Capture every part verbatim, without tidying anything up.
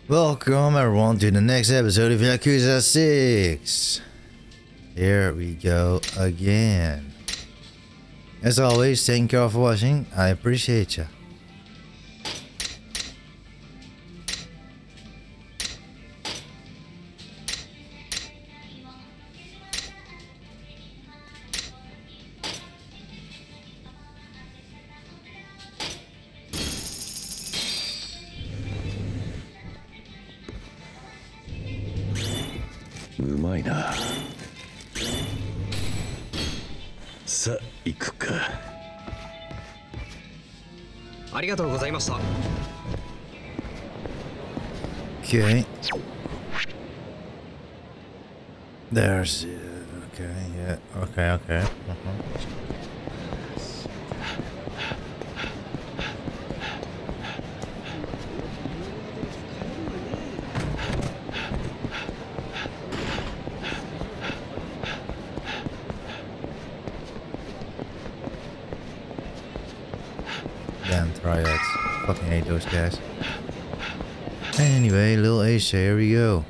Welcome everyone to the next episode of Yakuza six. Here we go again. As always, thank you all for watching. I appreciate ya. Okay. There's it. Okay, yeah. Okay, okay. Uh-huh. Damn triads. Fucking hate those guys. Anyway, Lil Ace, here we go.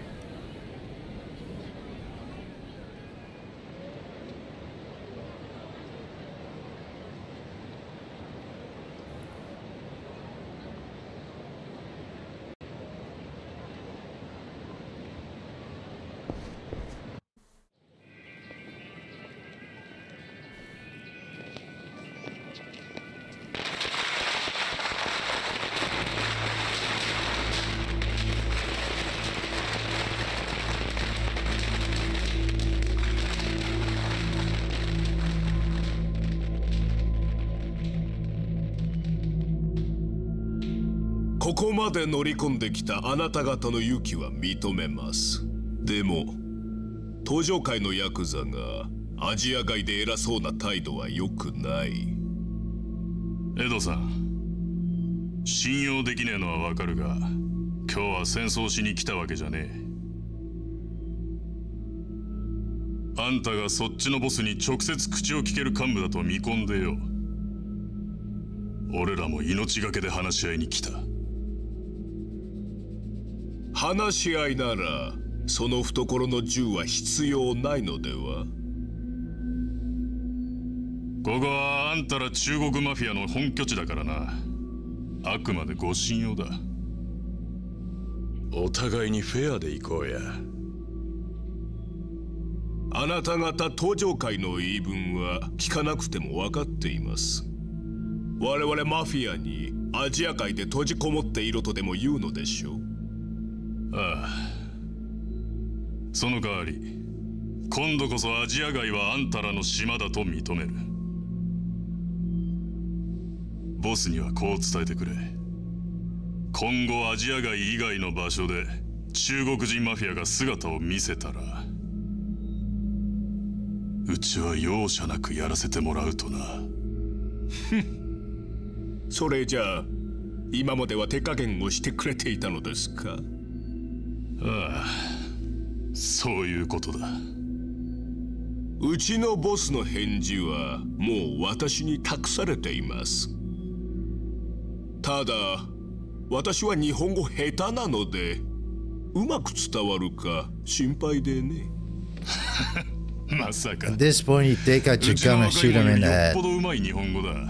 ここまで乗り込んできたあなた方の勇気は認めます。でも登場界のヤクザがアジア外で偉そうな態度は良くない。 エドさん、信用できねえのはわかるが、今日は戦争しに来たわけじゃねえ。あんたがそっちのボスに直接口を聞ける幹部だと見込んでよ。俺らも命がけで話し合いに来た。 話し合いならその懐の銃は必要ないのでは。 ここはあんたら中国マフィアの本拠地だからな。あくまでご信用だ。 お互いにフェアで行こうや。 あなた方登場界の言い分は聞かなくても分かっています。我々マフィアにアジア界で閉じこもっていろとでも言うのでしょう。 ああ、その代わり今度こそアジア外はあんたらの島だと認める。ボスにはこう伝えてくれ。今後アジア外以外の場所で中国人マフィアが姿を見せたら、うちは容赦なくやらせてもらうとな。 それじゃあ今までは手加減をしてくれていたのですか。 ああ、そういうことだ。 うちのボスの返事はもう私に託されています。ただ私は日本語下手なのでうまく伝わるか心配でね。 まさか。 At this point, you take out your gun and shoot him in the head. よっぽどうまい日本語だ。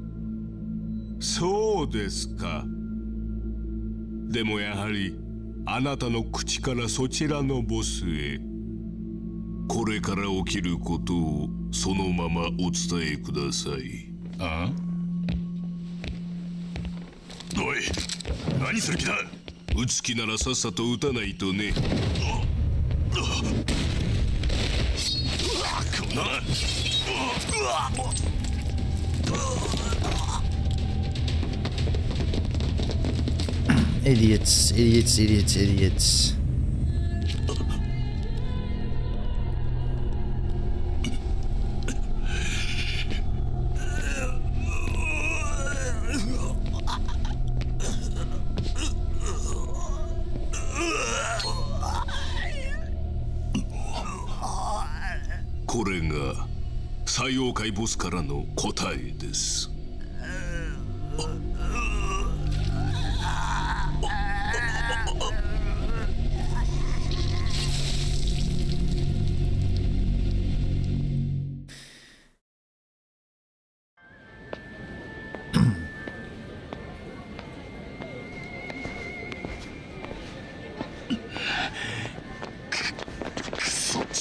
そうですか。でもやはりあなたの口からそちらのボスへこれから起きることをそのままお伝えください。 ああ、おい、何する気だ。 撃つ気ならさっさと撃たないとね。 こんな Idiots, idiots, idiots, idiots. これが最妖怪ボスからの答えです。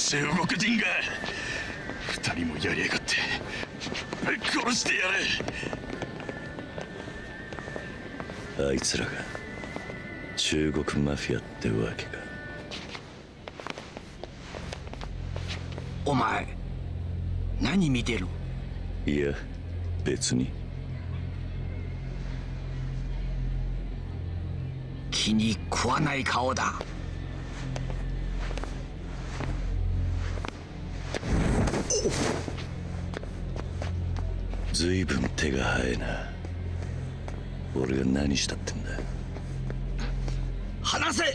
中国人が二人もやりやがって殺してやれ。 あいつらが中国マフィアってわけか。 お前何見てる？ いや別に。 気に食わない顔だ。 ずいぶん手が早いな。俺が何したってんだ。 離せ。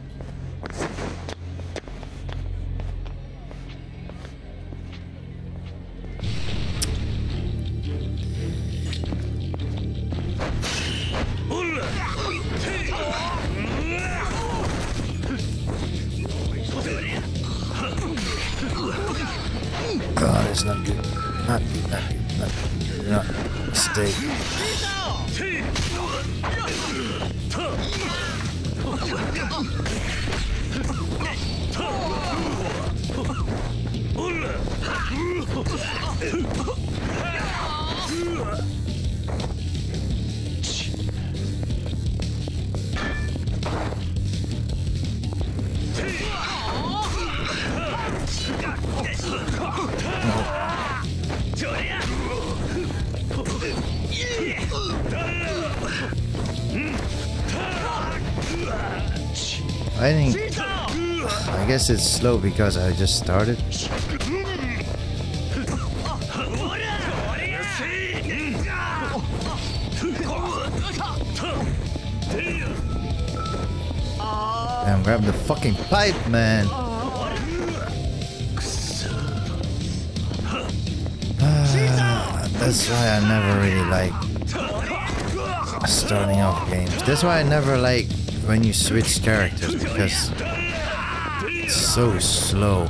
God, it's not good. Not good, not good, not good. Not mistake. I think, I guess it's slow because I just started. Damn, grab the fucking pipe, man. Ah, that's why I never really like starting off games. That's why I never like when you switch characters, because it's so slow.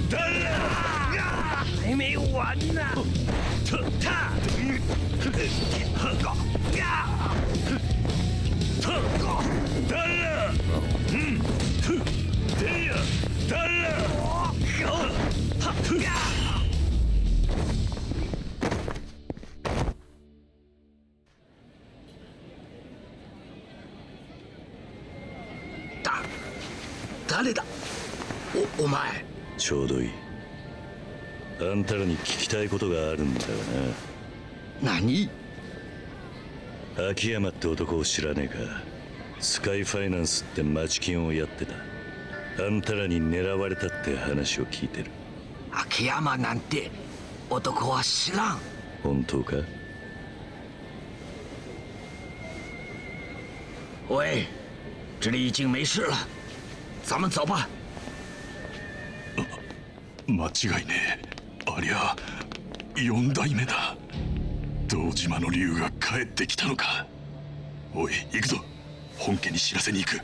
Da, 誰だ？お、お前。 ちょうどいい。あんたらに聞きたいことがあるんだがな。何？ 秋山って男を知らねえか。スカイファイナンスって町金をやってた。あんたらに狙われたって話を聞いてる。 秋山なんて男は知らん。 本当か？ 喂，这里已经没事了，咱们走吧。 間違いねえ。ありゃ四代目だ。堂島の竜が帰ってきたのか。おい行くぞ。本家に知らせに行く。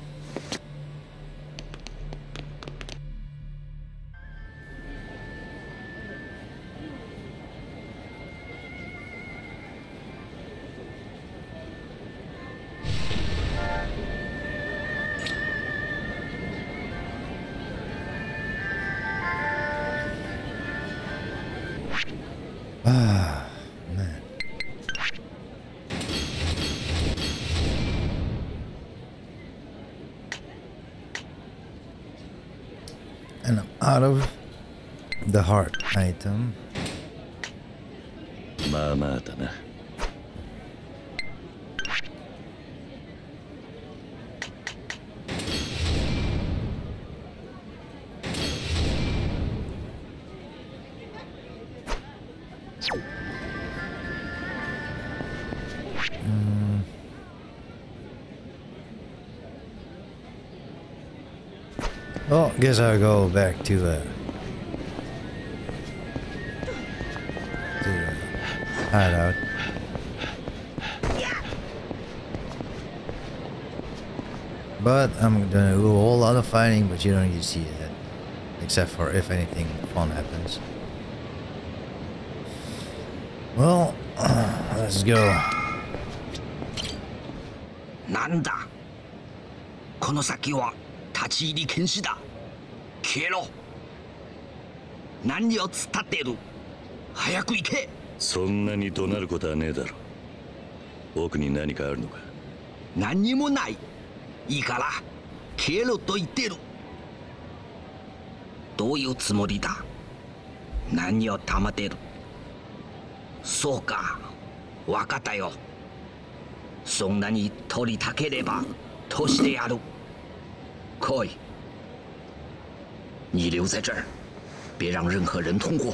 Ah, man. And I'm out of the heart item. まあまあだな。 Well, guess I'll go back to uh, to the hideout. But I'm gonna do a whole lot of fighting, but you don't need to see that, except for if anything fun happens. Well, let's go. なんだ。この先は立ち入り禁止だ。消えろ。 何を突っ立っている。早く行け。 そんなに怒鳴ることはねえだろ。奥に何かあるのか。 何にもない。いいから消えろと言ってる。どういうつもりだ。何を黙ってる。そうか、分かったよ。そんなに取りたければ通してやる。来い。你留在这儿，别让任何人通过。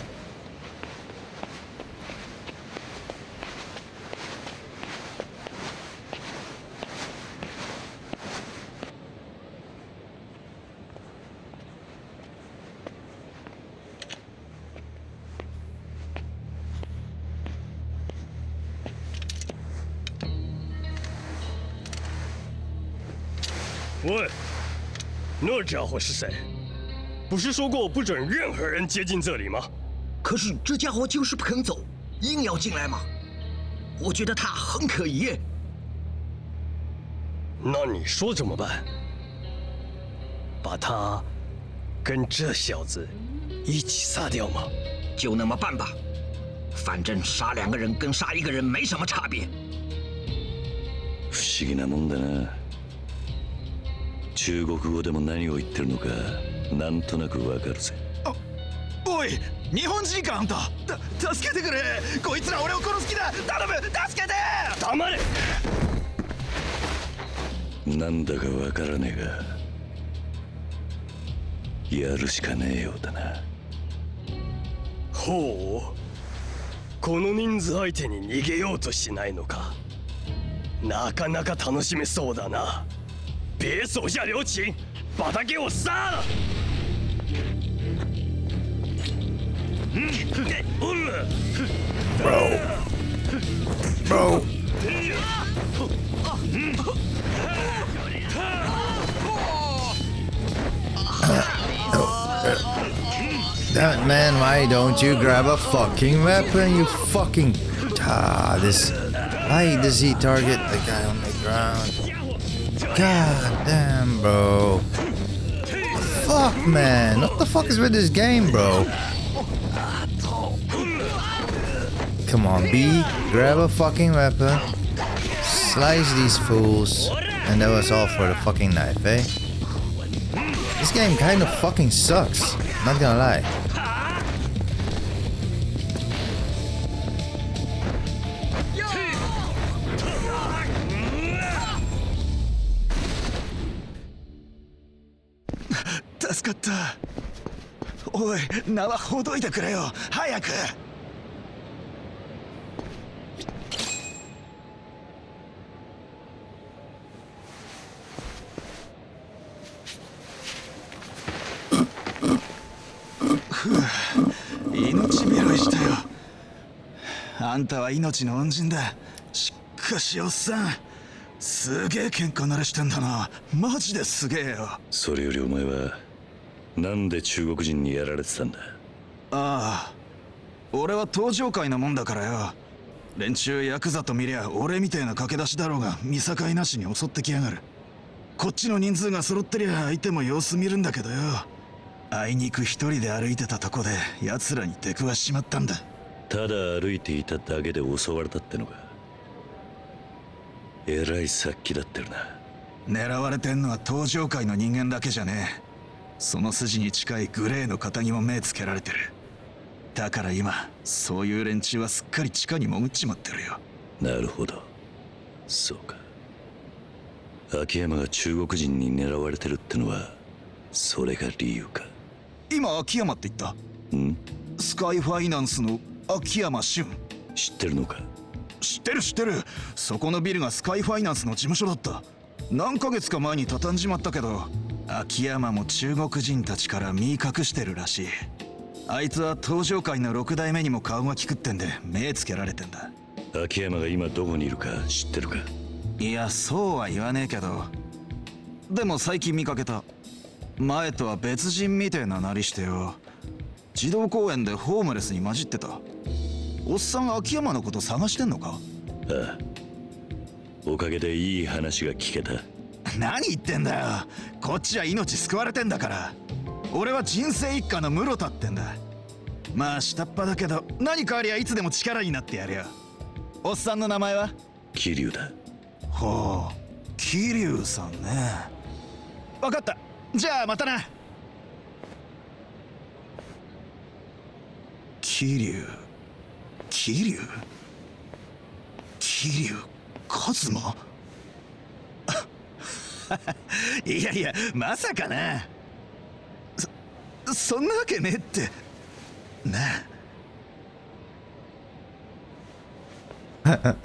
喂，那家伙是谁？不是说过不准任何人接近这里吗？ 可是这家伙就是不肯走，硬要进来嘛。我觉得他很可疑。 那你说怎么办？把他跟这小子一起杀掉吗？ 就那么办吧，反正杀两个人跟杀一个人没什么差别。 不思議なもんだな。中国語でも何を言ってるのかなんとなくわかるぜ。 おい、日本人かあんた。た助けてくれ。こいつら俺を殺す気だ。頼む、助けて。 黙れ。 なんだかわからねえがやるしかねえようだな。 ほう、この人数相手に逃げようとしないのか。なかなか楽しめそうだな。别手下留情，把他给我杀了！嗯，嗯 Bro. Bro. Damn it, man, why don't you grab a fucking weapon, you fucking... Ah, this... Why does he target the guy on the ground? God damn, bro. Fuck, man. What the fuck is with this game, bro? Come on, B. Grab a fucking weapon. Slice these fools. And that was all for the fucking knife, eh? This game kind of fucking sucks. Not gonna lie. 助かった。おい、縄ほどいてくれよ。早く。命拾いしたよ。あんたは命の恩人だ。しかしおっさん、すげえ喧嘩慣れしてんだな。マジですげえよ。 それよりお前はなんで中国人にやられてたんだ。 ああ、俺は登場界のもんだからよ。連中ヤクザと見りゃ俺みてえな駆け出しだろうが見境なしに襲ってきやがる。こっちの人数が揃ってりゃ相手も様子見るんだけどよ。あいにく一人で歩いてたとこで奴らに出くわしちまったんだ。 ただ歩いていただけで襲われたってのか。えらい殺気立ってるな。 狙われてんのは登場界の人間だけじゃねえ。その筋に近いグレーの肩にも目つけられてる。だから今そういう連中はすっかり地下に潜っちまってるよ。 なるほど、そうか。秋山が中国人に狙われてるってのはそれが理由か。 今秋山って言った？ ん？ スカイファイナンスの秋山俊。 知ってるのか？ 知ってる知ってる。そこのビルがスカイファイナンスの事務所だった。何ヶ月か前に畳んじまったけど、秋山も中国人たちから身隠してるらしい。あいつは登場界の六代目にも顔が利くってんで目つけられてんだ。 秋山が今どこにいるか知ってるか？ いや、そうは言わねえけど、でも最近見かけた。前とは別人みてえななりしてよ。児童公園でホームレスに混じってた。おっさん秋山のこと探してんのか？ ああ、おかげでいい話が聞けた。 何言ってんだよ。こっちは命救われてんだから。俺は人生一家の室田ってんだ。 まあ下っ端だけど何かありゃいつでも力になってやるよ。おっさんの名前は？ 桐生だ。 ほう、桐生さんね。分かった。じゃあまたな。桐生桐生桐生一馬いやいや、まさかな。そそんなわけねえってなあ。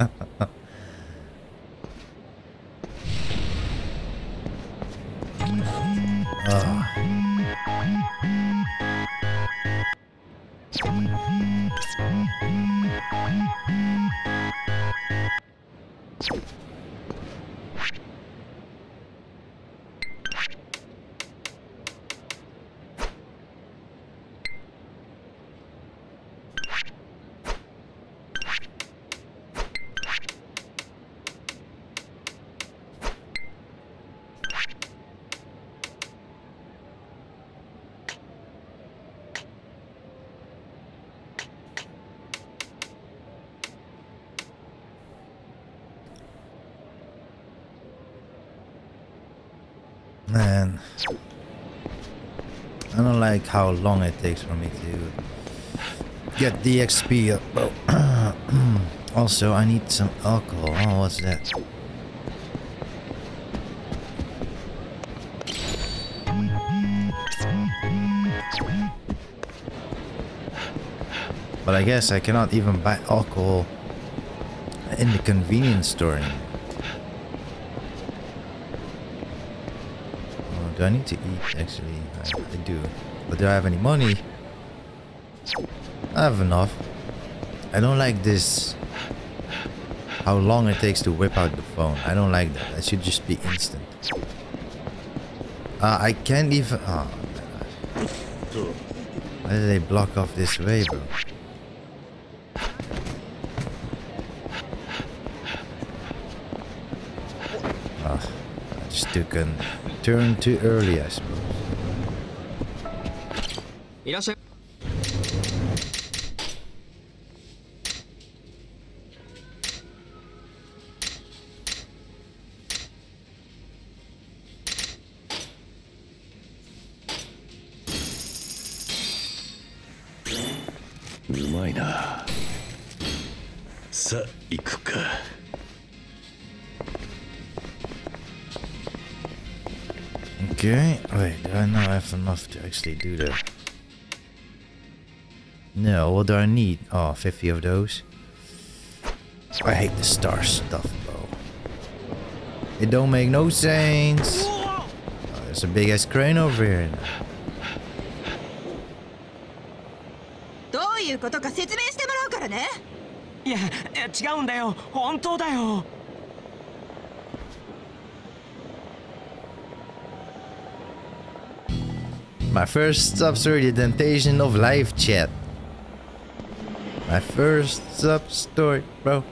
Man, I don't like how long it takes for me to get the X P up, bro. Also, I need some alcohol. Oh, what's that? But I guess I cannot even buy alcohol in the convenience store anymore. Do I need to eat? Actually, I, I do. But do I have any money? I have enough. I don't like this. How long it takes to whip out the phone. I don't like that. That should just be instant. Uh, I can't even... Oh, why did they block off this way, bro? Oh, I just took a turn too early, I suppose. いらっしゃい。 うまいな。さあ行くか。 Okay, wait, do I now have enough to actually do that? No, what do I need? Oh, fifty of those. I hate the star stuff, bro. It don't make no sense. Oh, there's a big ass crane over here. どういうことか説明してもらうからね。 いや、違うんだよ。本当だよ。 My first sub story, the temptation of live chat. My first sub story, bro.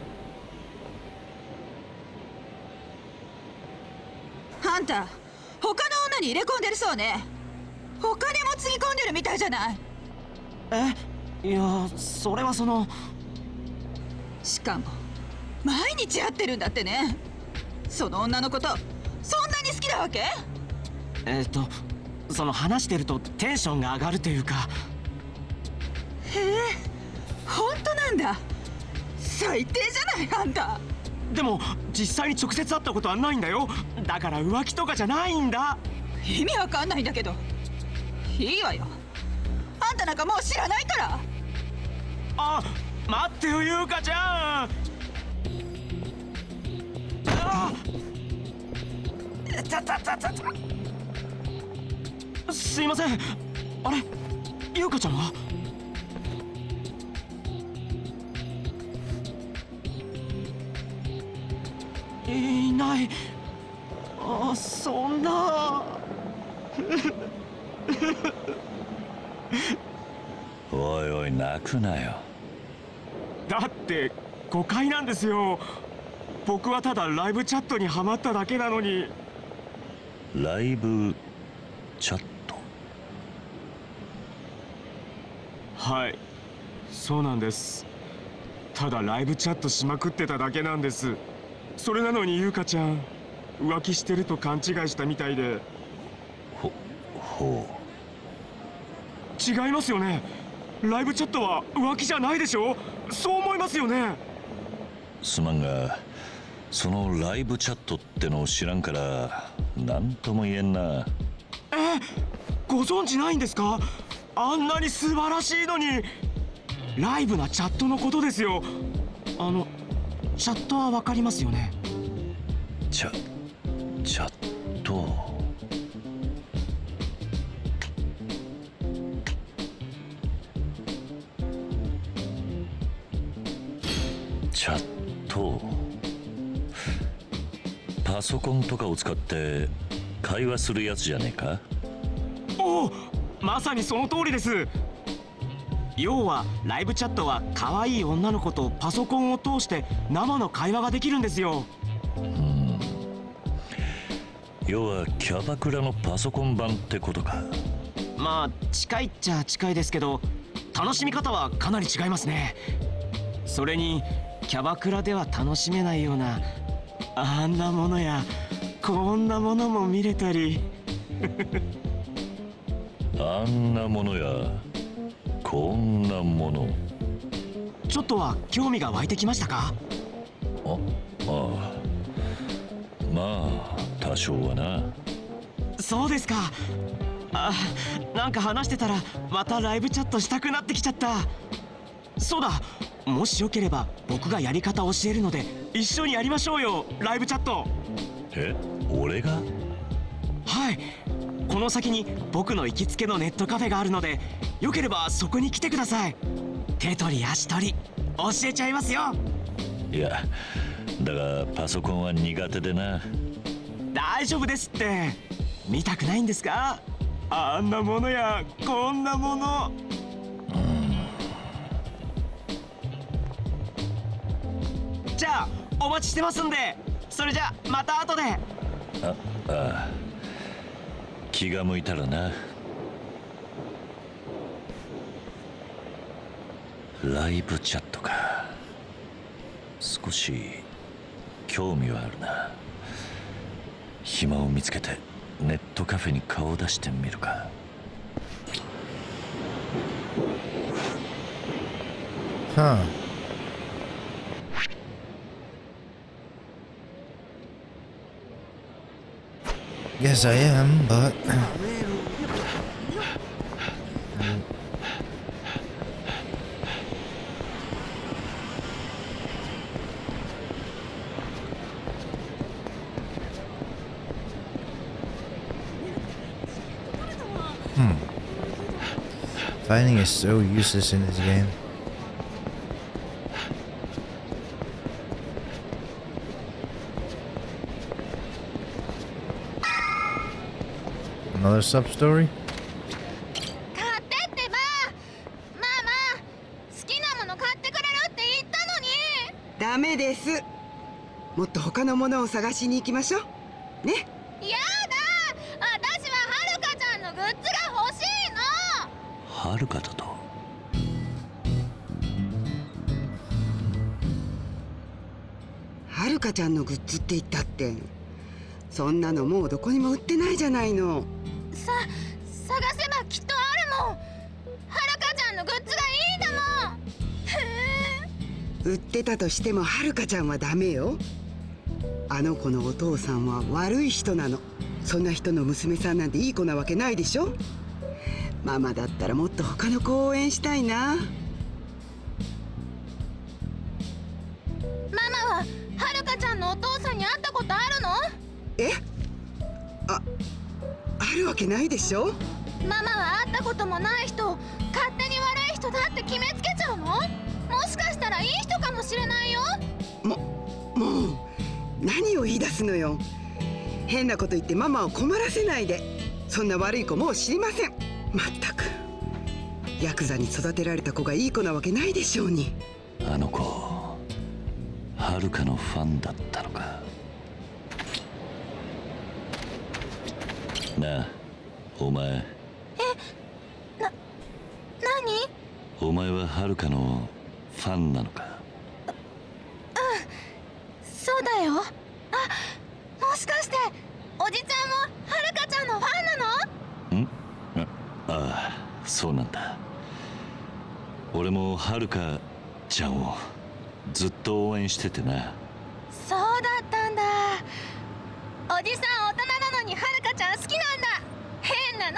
あんた、他の女に入れ込んでるそうね。他にもつぎ込んでるみたいじゃない。 え、いや、それはその。 しかも、毎日会ってるんだってね。その女のこと、そんなに好きなわけ？ えっと、その話してるとテンションが上がるというか。 へえ、本当なんだ。最低じゃないあんた。 でも実際に直接会ったことはないんだよ。だから浮気とかじゃないんだ。 意味わかんないんだけど。いいわよ。あんたなんかもう知らないから。 あ、待ってよ優香ちゃん。あたたたたた。すいません。あれ、優香ちゃんは？いない。あ、そんな。 おいおい泣くなよ。 だって誤解なんですよ。僕はただライブチャットにハマっただけなのに。 ライブチャット？ はい、 そうなんです。ただライブチャットしまくってただけなんです。それなのに優香ちゃん浮気してると勘違いしたみたいで。 ほほう。違いますよね。ライブチャットは浮気じゃないでしょ。そう思いますよね。 すまんが、そのライブチャットってのを知らんから何とも言えんな。 え、ご存知ないんですか？あんなに素晴らしいのに。ライブなチャットのことですよ。あのチャットはわかりますよね。 チャチャットチャットパソコンとかを使って会話するやつじゃねえか？ おお、まさにその通りです。要はライブチャットは可愛い女の子とパソコンを通して生の会話ができるんですよ。 うん、要はキャバクラのパソコン版ってことか。 まあ近いっちゃ近いですけど、楽しみ方はかなり違いますね。それにキャバクラでは楽しめないようなあんなものやこんなものも見れたりあんなものやこんなもの、 ちょっとは興味が湧いてきましたか？ あ、ああ、まあ多少はな。 そうですか。あ、なんか話してたらまたライブチャットしたくなってきちゃった。そうだ、もしよければ僕がやり方教えるので一緒にやりましょうよ、ライブチャット。 え、俺が？ はい、この先に僕の行きつけのネットカフェがあるので、よければそこに来てください。手取り足取り教えちゃいますよ。 いや、だがパソコンは苦手でな。 大丈夫ですって。見たくないんですか？あんなものやこんなもの。 うん、 じゃあお待ちしてますんで。それじゃまた後で。 あ、ああ、気が向いたらな。ライブチャットか。少し興味はあるな。暇を見つけてネットカフェに顔を出してみるか。 Huh. Yes, I am, but hmm. Fighting is so useless in this game. Another sub story? 買ってってば。ママ、好きなもの買ってくれるって言ったのに。 ダメです。もっと他のものを探しに行きましょうね。 やだ、私ははるかちゃんのグッズが欲しいの。 はるかだと？ はるかちゃんのグッズって言ったって、そんなのもうどこにも売ってないじゃないの。 さ、探せばきっとあるもん。はるかちゃんのグッズがいいんだもん。 売ってたとしてもはるかちゃんはダメよ。あの子のお父さんは悪い人なの。そんな人の娘さんなんていい子なわけないでしょ。ママだったらもっと他の子を応援したいな。 ママははるかちゃんのお父さんに会ったことあるの？ え？あ、あるわけないでしょ。 ママは会ったこともない人を勝手に悪い人だって決めつけちゃうの？もしかしたらいい人かもしれないよ。 も、もう何を言い出すのよ。変なこと言ってママを困らせないで。そんな悪い子もう知りません。まったくヤクザに育てられた子がいい子なわけないでしょうに。 あの子、はるかのファンだったのか。なあ、お前。 え、な、何？ お前前ははるかのファンなのか？ うん、そうだよ。あ、もしかしておじちゃんもはるかちゃんのファンなの？ ん？あああ、そうなんだ。俺もはるかちゃんをずっと応援しててな。 そうだったんだ。おじさん大人なのにはるかちゃん好きなんだ。変なの。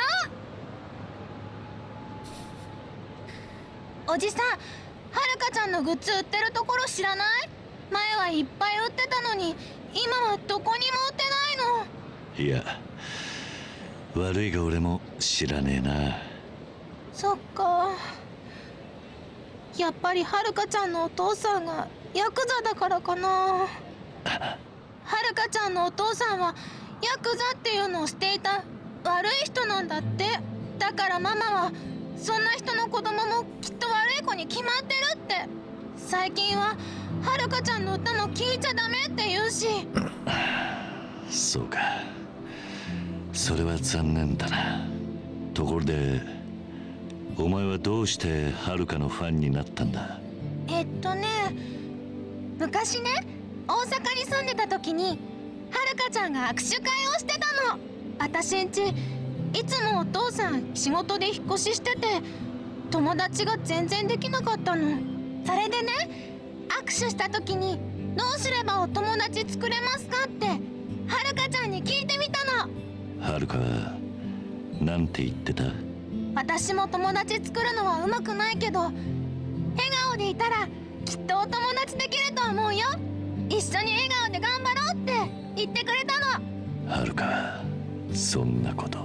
おじさん、はるかちゃんのグッズ売ってるところ知らない？前はいっぱい売ってたのに今はどこにも売ってないの。 いや、悪いが俺も知らねえな。 そっか。やっぱりはるかちゃんのお父さんがヤクザだからかな。はるかちゃんのお父さんはヤクザっていうのをしていた悪い人なんだって。だからママはそんな人の子供もきっと悪い子に決まってるって。最近ははるかちゃんの歌も聴いちゃダメって言うし。 そうか、それは残念だな。ところでお前はどうしてはるかのファンになったんだ？ えっとね、昔ね、大阪に住んでた時にはるかちゃんが握手会をしてたの。私んちいつもお父さん仕事で引っ越ししてて友達が全然できなかったの。それでね、握手した時にどうすればお友達作れますかってはるかちゃんに聞いてみたの。 はるかはなんて言ってた？ 私も友達作るのはうまくないけど笑顔でいたらきっとお友達できると思うよ。一緒に笑顔で頑張ろうって言ってくれたの。 はるか、そんなこと。 うん。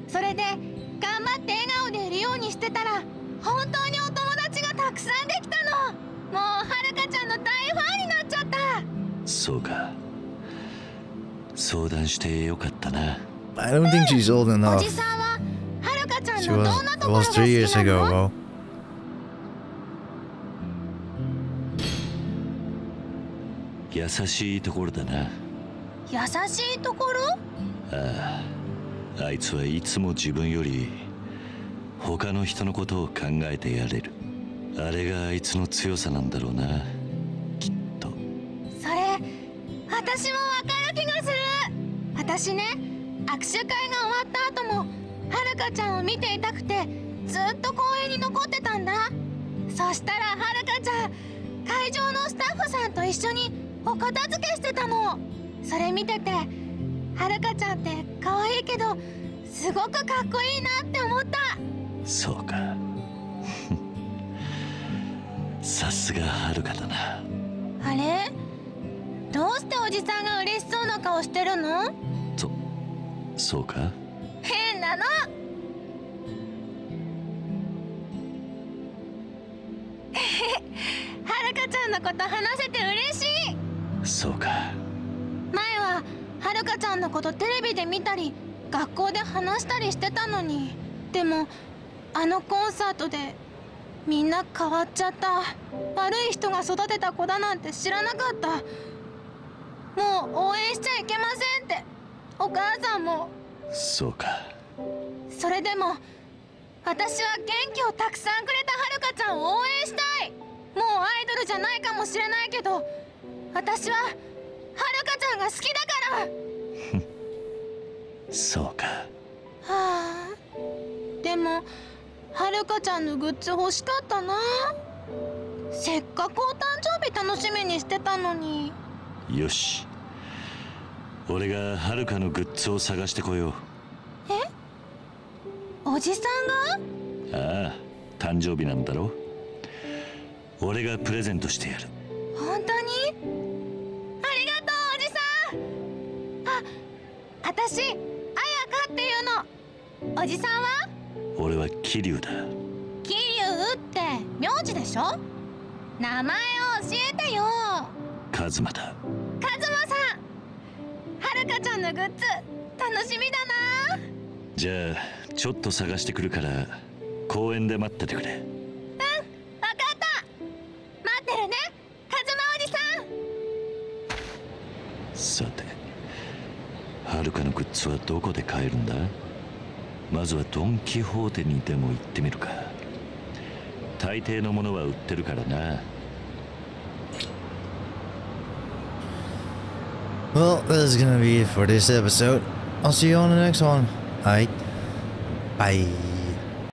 それで頑張って笑顔でいるようにしてたら本当にお友達がたくさんできたの。もうはるかちゃんの大ファンになっちゃった。 そうか、相談してよかったな。 I don't think she's old お enough. じさんははるかちゃん She の was, どんな it ところが was 好 three き years な ago, の？ bro. 優しいところだな。 優しいところ？ ああ、あいつはいつも自分より他の人のことを考えてやれる。あれがあいつの強さなんだろうな、きっと。 それ私もわかる気がする。私ね、握手会が終わった後もはるかちゃんを見ていたくてずっと公園に残ってたんだ。そしたらはるかちゃん会場のスタッフさんと一緒にお片付けしてたの。それ見ててはるかちゃんって可愛いけどすごくかっこいいなって思った。 そうかさすがはるかだな。 あれ、どうしておじさんが嬉しそうな顔してるの？ そ、そうか？ 変なの。はるかちゃんのこと話せて嬉しい。 そうか。 前ははるかちゃんのことテレビで見たり学校で話したりしてたのに。でもあのコンサートでみんな変わっちゃった。悪い人が育てた子だなんて知らなかった。もう応援しちゃいけませんってお母さんも。 そうか。 それでも私は元気をたくさんくれたはるかちゃんを応援したい。もうアイドルじゃないかもしれないけど私ははるかちゃんが好きだからそうか。 はあ、でもはるかちゃんのグッズ欲しかったな。せっかくお誕生日楽しみにしてたのに。 よし、俺がはるかのグッズを探してこよう。 え？おじさんが？ ああ、誕生日なんだろ。俺がプレゼントしてやる。 本当に？ありがとうおじさん。あ、あたしあやかっていうの。おじさんは？ 俺は桐生だ。 桐生って名字でしょ？名前を教えてよ。 カズマだ。 カズマさん、はるかちゃんのグッズ楽しみだな。 じゃあちょっと探してくるから公園で待っててくれ。 うん、わかった。待ってるね、カズマおじさん。さて、はるかのグッズはどこで買えるんだ？まずはドン・キホーテにでも行ってみるか。 大抵のものは売ってるからな。 Well, that's gonna be it for this episode. I'll see you on the next one. Alright, bye.